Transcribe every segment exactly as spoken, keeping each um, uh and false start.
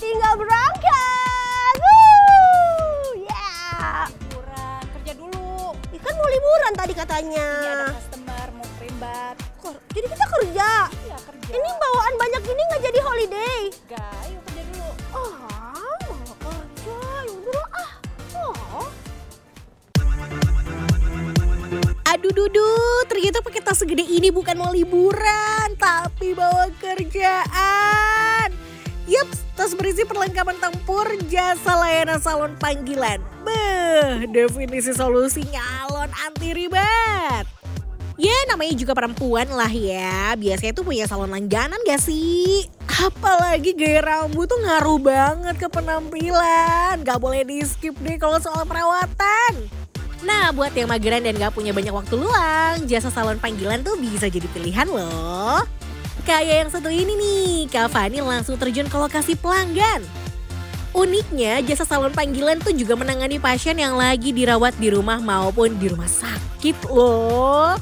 tinggal berangkat. Woo! Yeah. Liburan, kerja dulu. Ya kan mau liburan tadi katanya. Ini ada customer mau kerimbat. Jadi kita kerja. Iya kerja. Ini bawaan banyak ini nggak jadi holiday. Enggak, ayo kerja dulu. Ah, mau kerja, yaudah ah. Oh. Aduh Dudu, ternyata pakai tas segede ini bukan mau liburan, tapi bawa kerjaan. Yups, tas berisi perlengkapan tempur, jasa layanan salon panggilan. Beuh, definisi solusi nyalon anti ribet. Ya namanya juga perempuan lah ya, biasanya tuh punya salon langganan gak sih? Apalagi gaya rambut tuh ngaruh banget ke penampilan, gak boleh di skip deh kalau soal perawatan. Nah buat yang mageran dan gak punya banyak waktu luang, jasa salon panggilan tuh bisa jadi pilihan loh. Kayak yang satu ini nih, Kak Fani langsung terjun ke lokasi pelanggan. Uniknya jasa salon panggilan tuh juga menangani pasien yang lagi dirawat di rumah maupun di rumah sakit loh.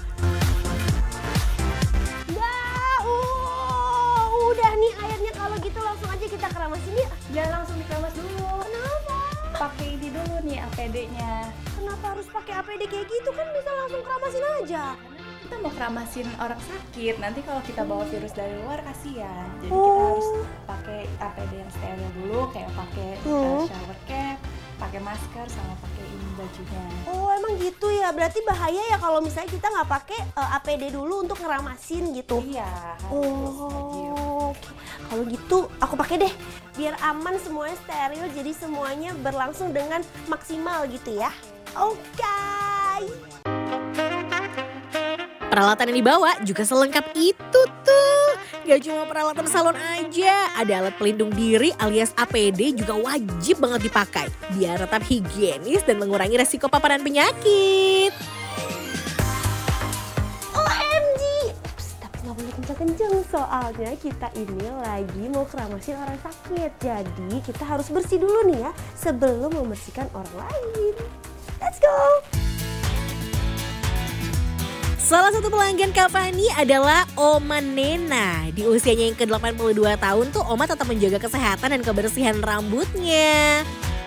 Dah, uh, udah nih airnya kalau gitu langsung aja kita keramasin ya. Jangan langsung dikeramas dulu. Kenapa? Pakai ini dulu nih A P D-nya. Kenapa harus pakai A P D kayak gitu, kan bisa langsung keramasin aja. Kita mau keramasin orang sakit, nanti kalau kita bawa virus dari luar kasihan. Jadi Oh. kita harus pakai A P D yang steril dulu, kayak pakai uh, Hmm. shower cap, pakai masker, sama pakai ini bajunya. Oh emang gitu ya, berarti bahaya ya kalau misalnya kita nggak pakai uh, A P D dulu untuk ngeramasin gitu. Iya, harus wajib. Oh, oke. Kalau gitu aku pakai deh, biar aman semuanya steril, jadi semuanya berlangsung dengan maksimal gitu ya. Oke. Peralatan yang dibawa juga selengkap itu tuh. Gak cuma peralatan salon aja, ada alat pelindung diri alias A P D juga wajib banget dipakai. Biar tetap higienis dan mengurangi resiko paparan penyakit. O M G! Ups, tapi gak boleh kenceng-kenceng soalnya kita ini lagi mau keramasin orang sakit. Jadi kita harus bersih dulu nih ya sebelum membersihkan orang lain. Let's go! Salah satu pelanggan Kak Fani adalah Oma Nena. Di usianya yang ke delapan puluh dua tahun tuh Oma tetap menjaga kesehatan dan kebersihan rambutnya.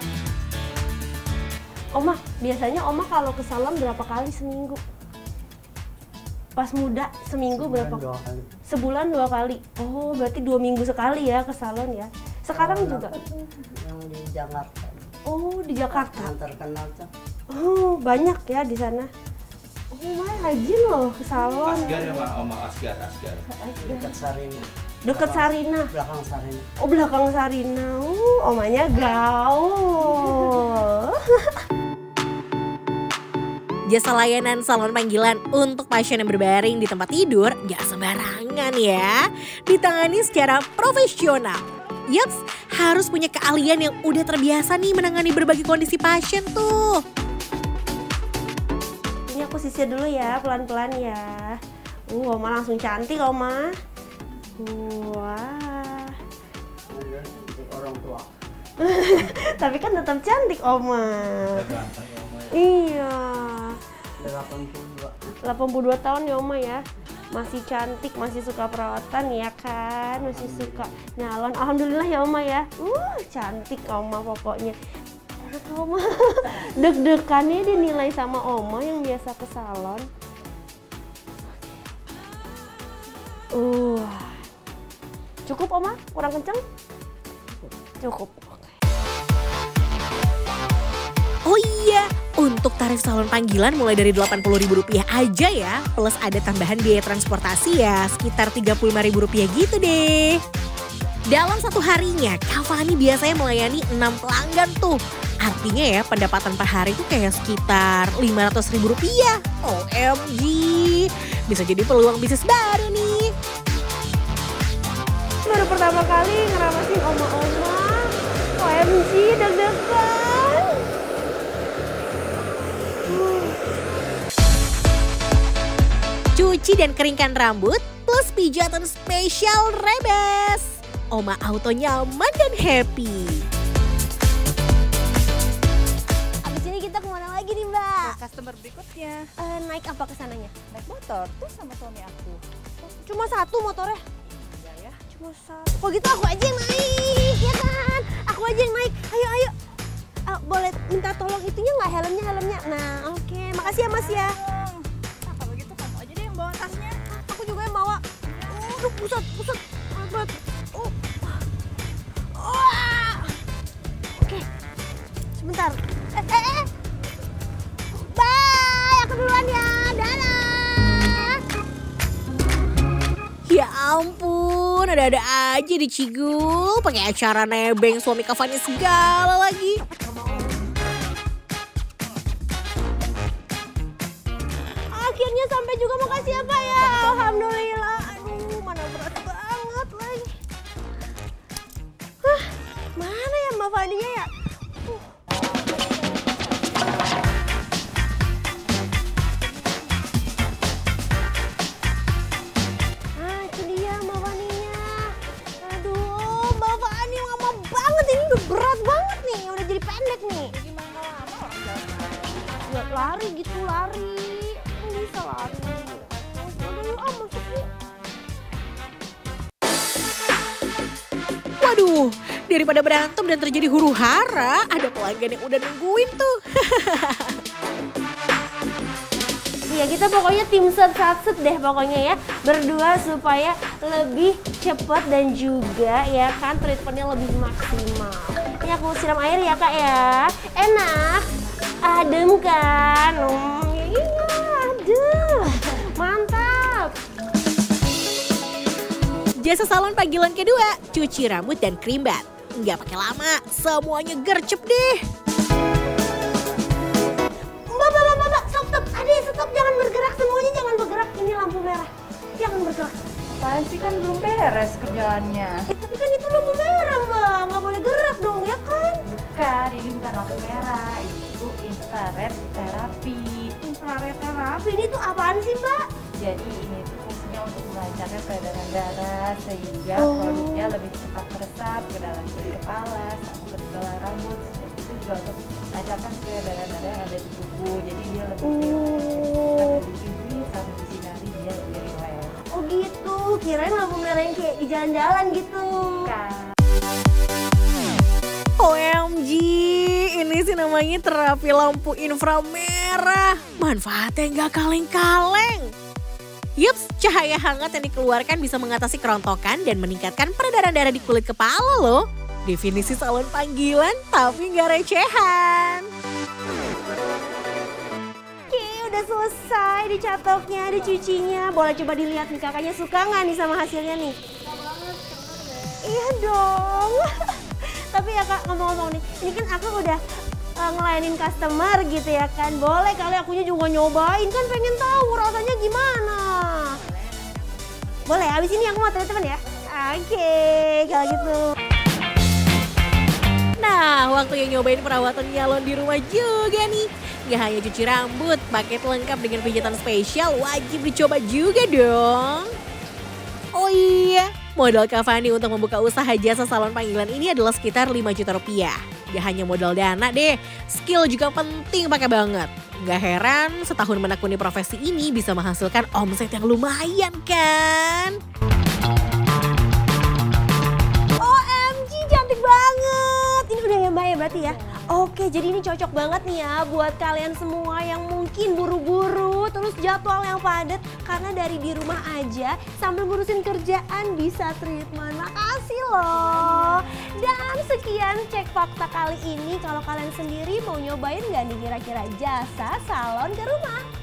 Oma, biasanya Oma kalau ke salon berapa kali seminggu? Pas muda seminggu berapa? Sebulan dua kali. Sebulan dua kali. Oh, berarti dua minggu sekali ya ke salon ya. Sekarang juga? Yang di Jakarta. Oh, di Jakarta. Yang terkenal tuh. Oh, banyak ya di sana. Oh, Oma rajin loh ke salon. Asgar ya Pak, Oma Asgar, Asgar. Dekat Sarina. Deket Sarina. Belakang Sarina. Oh, belakang Sarina. Uh, omanya gaul. Jasa layanan salon panggilan untuk pasien yang berbaring di tempat tidur gak sembarangan ya. Ditangani secara profesional. Yups, harus punya keahlian yang udah terbiasa nih menangani berbagai kondisi pasien tuh. Ini aku sisir dulu ya, pelan-pelan ya. Uh, Oma langsung cantik, Oma. Wah. Orang tua. Tapi kan tetap cantik, Oma. Iya. delapan puluh dua. delapan puluh dua tahun ya, Oma ya. Masih cantik, masih suka perawatan ya kan, masih suka nyalon. Alhamdulillah ya, Oma ya. Uh, cantik Oma pokoknya. Oma, deg-degannya dinilai sama Oma yang biasa ke salon. Uh, cukup Oma? Kurang kenceng? Cukup. Oh iya, untuk tarif salon panggilan mulai dari delapan puluh ribu rupiah aja ya, plus ada tambahan biaya transportasi ya sekitar tiga puluh lima ribu rupiah gitu deh. Dalam satu harinya, Kak Fani biasanya melayani enam pelanggan tuh. Artinya ya pendapatan per hari tuh kayak sekitar lima ratus ribu rupiah. O M G, bisa jadi peluang bisnis baru nih. Baru pertama kali ngeramasin oma-oma. O M G, deg-degan. Cuci dan keringkan rambut plus pijatan spesial Rebes. Oma Auto nyaman dan happy. Abis ini kita kemana lagi nih Mbak? Customer berikutnya Eh, naik apa kesananya? naik motor tuh sama suami aku. Cuma satu motornya? Iya ya. Cuma satu. Kok gitu aku aja yang naik, ya kan? aku aja yang naik. Ayo, ayo. Uh, boleh minta tolong itunya nggak helmnya, helmnya. Nah, oke. Okay. Makasih ya, Mas ya. Nah, kalau gitu kamu aja deh yang bawa tasnya. Aku juga yang bawa. Aduh, pusat, pusat. Berat. Oh. Oh. Oke. Sebentar. Eh, eh, eh. Bye, aku duluan ya. Dadah. Ya ampun, ada-ada aja di Cigul. Pakai acara nebeng suami Kak Fani segala lagi. Akhirnya sampai juga, makasih ya Pak ya. Alhamdulillah. Aduh, mana berat banget lagi. Hah, mana ya Mbak Faninya ya? Uh. Ah, itu dia Mbak Faninya. Aduh, Mbak Fani lama banget. Ini udah berat banget nih. Udah jadi pendek nih. Gimana lama orang jalan? Ya, lari gitu, lari. Bisa lari. Udah yuk, ah, masuk yuk. Waduh, daripada berantem dan terjadi huru hara, ada pelanggan yang udah nungguin tuh. Iya, kita pokoknya tim set-set deh pokoknya ya. Berdua supaya lebih cepat dan juga ya kan treatmentnya lebih maksimal. Ini aku siram air ya Kak ya. Enak, adem kan. Hmm, iya, adem. Mantap. Jasa salon panggilan kedua, cuci rambut dan krim bat. Nggak pakai lama, semuanya gercep deh. Mbak, mbak, mbak, mbak, stop, stop. Adek, stop, jangan bergerak. Semuanya jangan bergerak. Ini lampu merah. Jangan bergerak. Apaan sih, kan belum beres kerjaannya. Eh, tapi kan itu lampu merah, Mbak. Nggak boleh gerak dong, ya kan? Kan ini bukan lampu merah, itu infrared terapi. Infrared terapi, ini tuh apaan sih, Mbak? Jadi ini tuh fungsinya untuk melancarkan peredaran darah sehingga Oh. produknya lebih cepat meresap ke dalam kulit kepala, sampai ke dalam rambut. Dan itu juga untuk melancarkan peredaran darah yang ada di tubuh. Jadi dia lebih Oh. lebih tinggi sampai di sinari dia lebih rileks. Oh gitu, kirain lampu merah yang kayak di jalan-jalan gitu. Kan. O M G, ini sih namanya terapi lampu inframerah. Manfaatnya nggak kaleng-kaleng. Yups, cahaya hangat yang dikeluarkan bisa mengatasi kerontokan dan meningkatkan peredaran darah di kulit kepala loh. Definisi salon panggilan tapi nggak recehan. Oke, udah selesai dicatoknya, dicucinya. Boleh coba dilihat nih kakaknya suka nggak nih sama hasilnya nih? Iya dong. Tapi ya Kak, ngomong-ngomong nih, ini kan aku udah uh, ngelayanin customer gitu ya kan. Boleh kali akunya juga nyobain, kan pengen tahu rasanya gimana. Boleh, abis ini aku mau teman-teman ya. Oke, kalau gitu. Nah, waktu yang nyobain perawatan nyalon di rumah juga nih. Gak hanya cuci rambut, paket lengkap dengan pijatan spesial wajib dicoba juga dong. Oh iya, modal Kak Fani untuk membuka usaha jasa salon panggilan ini adalah sekitar lima juta rupiah. Gak hanya modal dana deh, skill juga penting pakai banget. Gak heran setahun menekuni profesi ini bisa menghasilkan omset yang lumayan kan? O M G, cantik banget. Ini udah ya Mbak ya berarti ya? Oke, jadi ini cocok banget nih ya buat kalian semua yang mungkin buru-buru terus jadwal yang padat karena dari di rumah aja sambil ngurusin kerjaan bisa treatment. Makasih loh. Dan sekian cek fakta kali ini. Kalau kalian sendiri mau nyobain gak nih kira-kira jasa salon ke rumah?